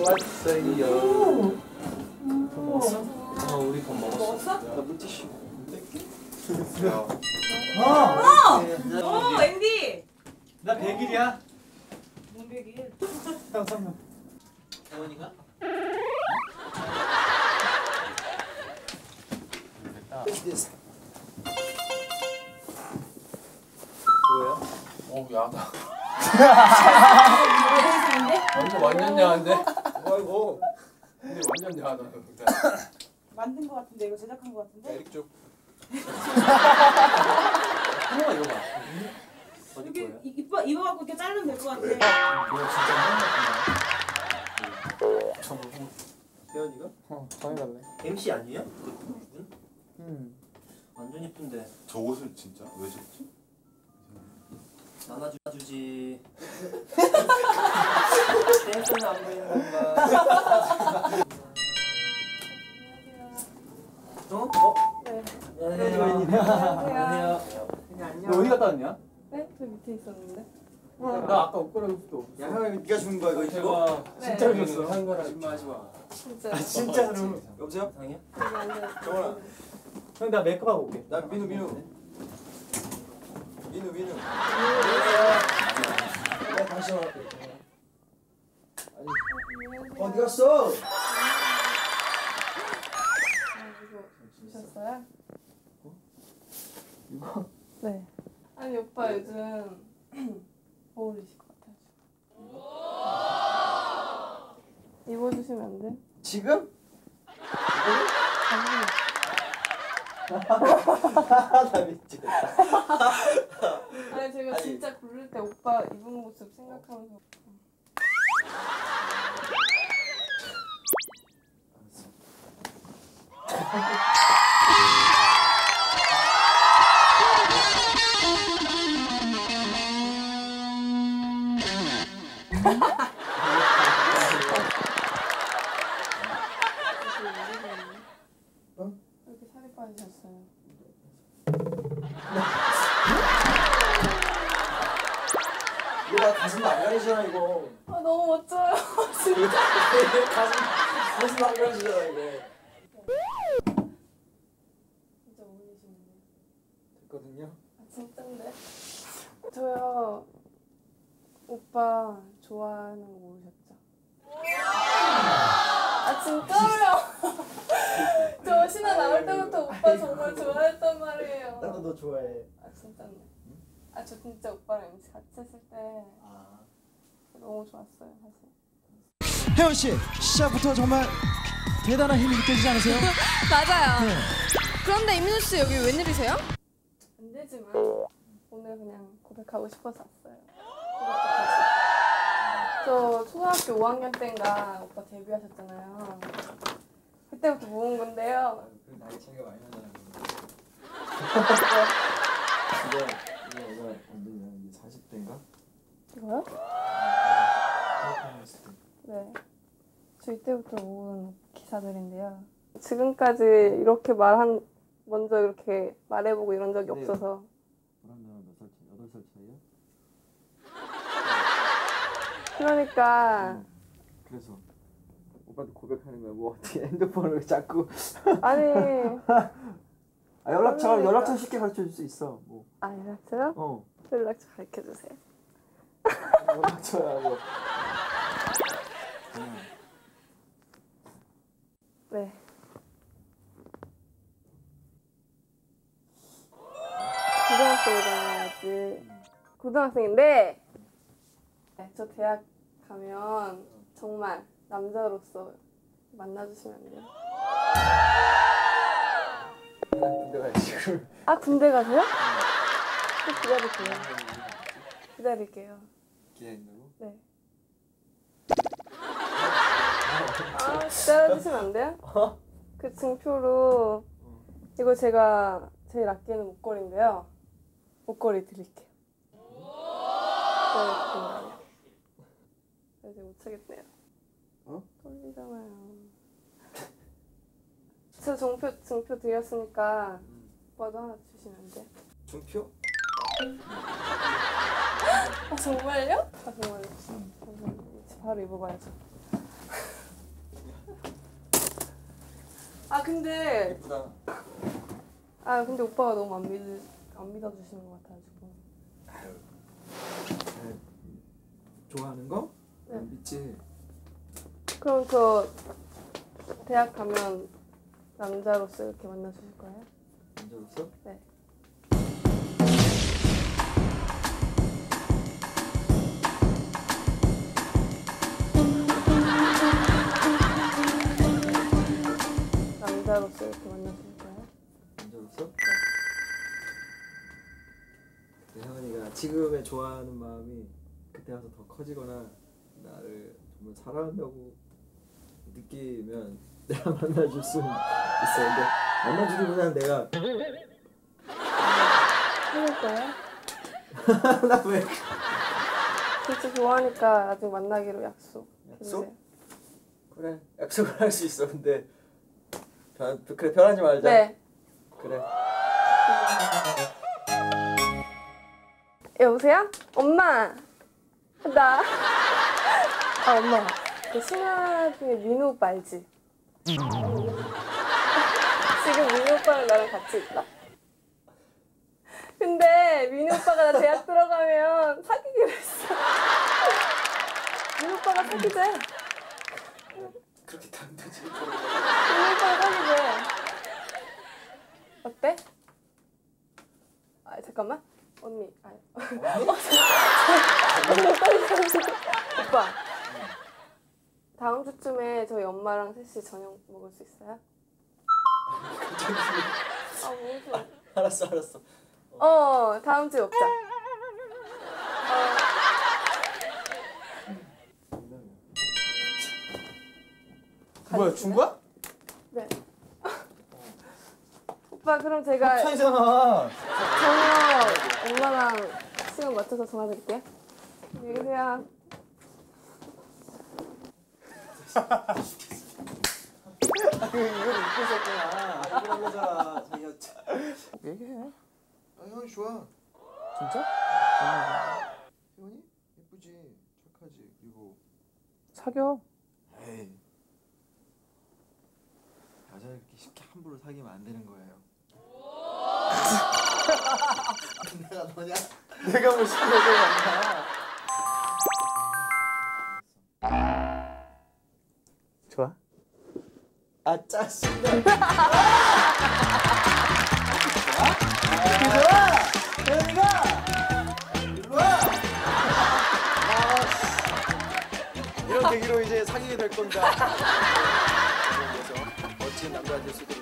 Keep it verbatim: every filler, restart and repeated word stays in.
왔어요. 먹었어? 어, 우리 밥 먹었어. 먹었어? 나 물티슈 뺄게. 어! 오, 앤디! 나 백 일이야. 뭔 백일? 형 선물. 태원이가? 뭐야? 어, 야다. 완전 완전 야한데? 뭐야 이거? 근데 완전 야하다. 만든 거 같은데, 이거 제작한 거 같은데? 에릭 쪽. 한번 이거 봐. 어디 이렇게 거야? 입어 입어갖고 이렇게 자르면 될 것 같아. 이거 진짜 한번 정말 홍. 태연이가? 어, 정해달래. 엠씨 아니야? 그분? 음. 완전 예쁜데. 저 옷을 진짜 왜 줬지? 나눠주지. 댄서는 안 보이는 건가? 어? 어? 네. 안녕하세요. 안녕하세요. 안녕하세요. 너 어디 갔다 왔냐? 네? 저 밑에 있었는데. 나 아까 옷걸이도. 야, 형이 네가 주는 거야, 이거 이거? 네. 진짜로 줬어. 한 거라 좀 하지 마. 진짜. 아, 진짜로. 여보세요? 상이야? 여기 앉아. 정원아. 형, 나 메이크업 하고 올게. 나 민우 민우. 민우 민우. 야, 다시 와. 어디 갔어? 아, 이거 주셨어요? 이거? 네. 아니 오빠 요즘 어울리실 것 같아요. 입어주시면 안 돼? 지금? 아니. 나 미치겠다. 아니 제가 아니. 진짜 부를 때 오빠 입은 모습 생각하면서. 어? 왜 이렇게 살이 빠지셨어요? 이거 나 가슴 나가리잖아 이거. 아 너무 멋져요. 진짜. 가슴 가슴 나가리잖아 이거. 진짜 어울리시는데. 됐거든요. 아 진짠데? 저요 오빠 좋아하는 거 모르셨죠? 아 진짜로요? 저 신화 나올 때부터 오빠 정말 좋아했단 말이에요. 나도 너 좋아해. 아 진짜네. 아 저 진짜 오빠랑 엠씨 같이 했을 때 아. 너무 좋았어요 사실. 혜원 씨 시작부터 정말 대단한 힘이 느껴지지 않으세요? 맞아요. 네. 그런데 이민우 씨 여기 웬일이세요? 안 되지만 오늘 그냥 고백하고 싶어서 왔어요. 고백도 저 초등학교 오 학년 때인가 오빠 데뷔하셨잖아요. 그때부터 모은 건데요. 그 나이 차이가 많이 나잖아. 이거 이거 이거 언제냐? 사십 대인가? 이거요? 네. 저 이때부터 모은 기사들인데요. 지금까지 이렇게 말한 먼저 이렇게 말해보고 이런 적이 네. 없어서. 너랑 몇 살 차이? 여덟 살 차이야? 그러니까 그래서 오빠한테 고백하는 거야. 뭐 어떻게 핸드폰을 자꾸 아니 아, 연락처 그러니까. 연락처 쉽게 가르쳐 줄 수 있어. 뭐. 아 연락처요? 어. 연락처 가르쳐 주세요. 연락처야 뭐. 음. 네. 고등학생이잖아요 아직. 고등학생인데 네, 저 대학 가면 정말 남자로서 만나주시면 안 돼요? 군대 가 지금. 아 군대 가세요? 또 기다릴게요. 기다릴게요. 기다린다고? 네. 아 기다려주시면 안 돼요? 그 증표로 이거 제가 제일 아끼는 목걸이인데요. 목걸이 드릴게요. 네, 이제 못 차겠네요. 어? 떨리잖아요. 저 증표 증표 드렸으니까 오빠도 하나 주시면 안 돼요? 중표? 아 정말요? 아 정말요? 감사합니다. 바로 입어봐야죠. 아 근데 예쁘다. 아 근데 오빠가 너무 안 믿, 안 믿어주시는 것 같아가지고. 네. 좋아하는 거? 네. 믿지. 그럼 저 대학 가면 남자로서 이렇게 만나주실 거예요? 남자로서? 네. 남자로서 이렇게 만나주실 거예요? 남자로서? 네. 혜원이가 지금의 좋아하는 마음이 그때 가서 더 커지거나 나를 정말 사랑한다고 느끼면 내가 만나줄 수 있어. 근데 만나주기 그냥 내가 해줄 거예요? 나 왜? 진짜 좋아하니까 아직 만나기로 약속. 약속? 해주세요. 그래 약속을 할 수 있어. 근데 변 그래 변하지 말자. 네. 그래. 여보세요? 엄마! 나. 아, 엄마. 그 신화 중에 민우 오빠 알지? 지금 민우 오빠랑 나랑 같이 있다? 근데 민우 오빠가 나 대학 들어가면 사귀기로 했어. 민우 오빠가 사귀재. 그렇게 당겨지. 민우 오빠가 사귀재. 어때? 아, 잠깐만. 언니. 아, 오빠. 다음 주쯤에 저희 엄마랑 셋이 저녁 먹을 수 있어요? 아, 무슨. 알았어 알았어. 어, 다음 주에 먹자. 어, 뭐야 준 거야? 네. 오빠 그럼 제가 차이잖아. 저녁 엄마랑 시간 맞춰서 전화 드릴게요. 안녕히 계세요. 이걸 웃겼었구나. 이런 거잖아. 자기가. 얘기해. 아 형이 좋아. 진짜? 형이 예쁘지, 착하지, 그리고 사겨. 에이 여자를 이렇게 쉽게 함부로 사귀면 안 되는 거예요. 내가 너냐? 내가 뭐 쉽게 사귀냐? 좋아. 아 짜증나. 이런 계기로 이제 사귀게 될 겁니다. 그래서 멋진 남자 될 수 있도록